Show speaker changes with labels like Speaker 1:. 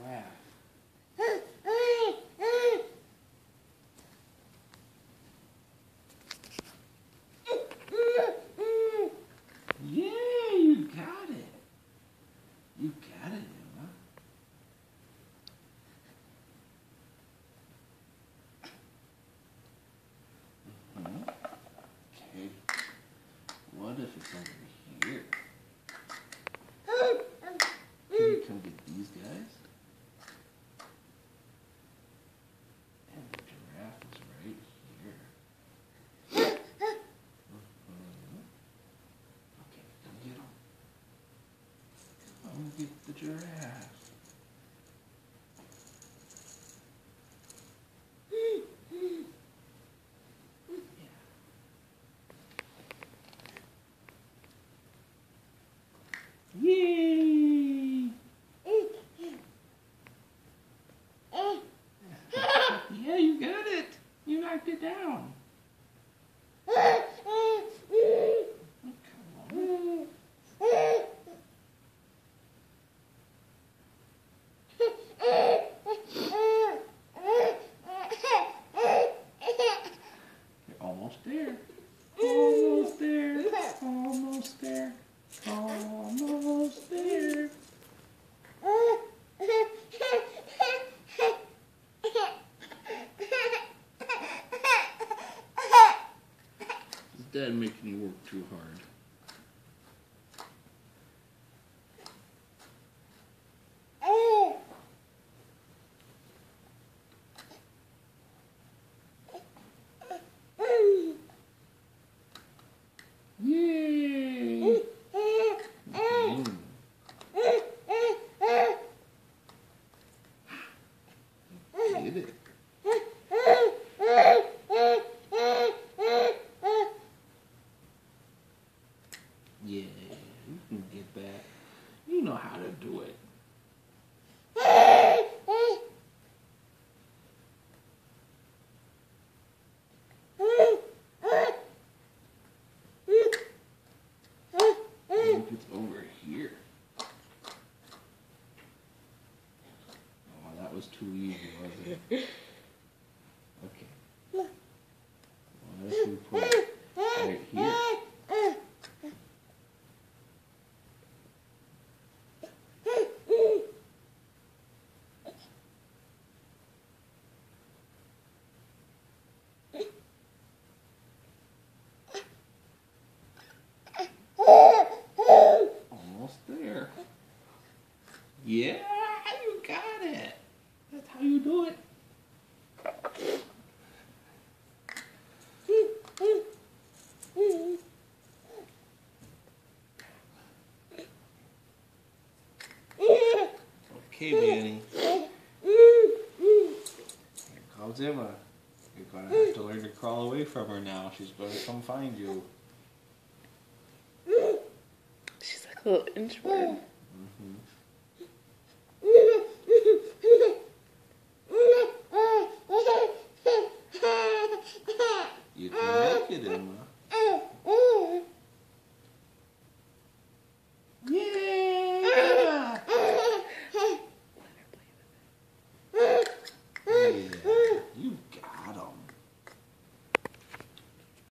Speaker 1: giraffe. Yeah, you got it. You got it, Emma. Okay. What if it's over here? Can you come get these guys? And the giraffe is right here. Okay, come get him. Come get the giraffe. Yay! Yeah, you got it. You knocked it down. Oh, come on. You're almost there. Almost there. Almost there. Almost there. Is Dad making you work too hard? Yay! Did it. Yeah, you can get that. You know how to do it. I think it's over here. Oh, that was too easy, wasn't it? Okay. What if we put it right here? Almost there. Yeah, you got it. That's how you do it. Okay, Manny. Here comes Emma. You're going to have to learn to crawl away from her now. She's going to come find you.
Speaker 2: She's like a little inchworm.